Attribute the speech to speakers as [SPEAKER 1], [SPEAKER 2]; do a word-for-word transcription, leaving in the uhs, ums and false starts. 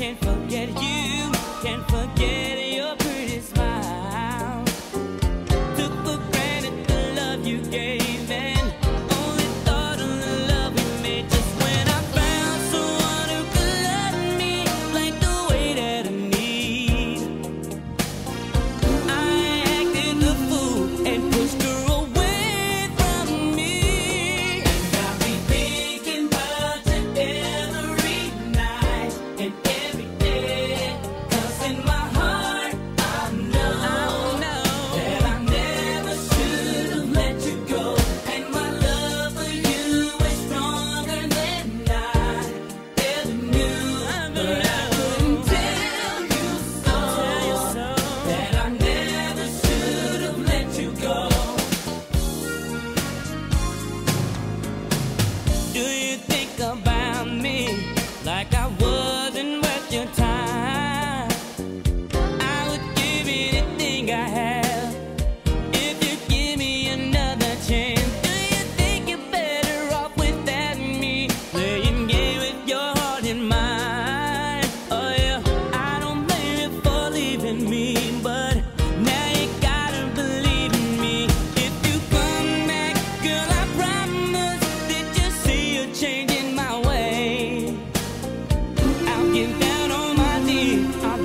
[SPEAKER 1] can't forget you, can't forget your pretty smile. Took for granted the love you gave and only thought of the love we made. Just when I found someone who could love me like the way that I need, I acted the fool and pushed her away from me. And I'll be thinking about you every night and every day, 'cause in my heart I know that I never should have let you go. And my love for you is stronger than I ever knew. But I couldn't tell you so, that I never should have let you go. Do you think about me like I wasn't worth your time? I would give anything I have if you give me another chance. Do you think you're better off without me, playing game with your heart and mind? Oh yeah, I don't blame you for leaving me, but now you gotta believe in me. If you come back, girl, I promise that you'll see you're changing my way. I'll get down on my knees, I'll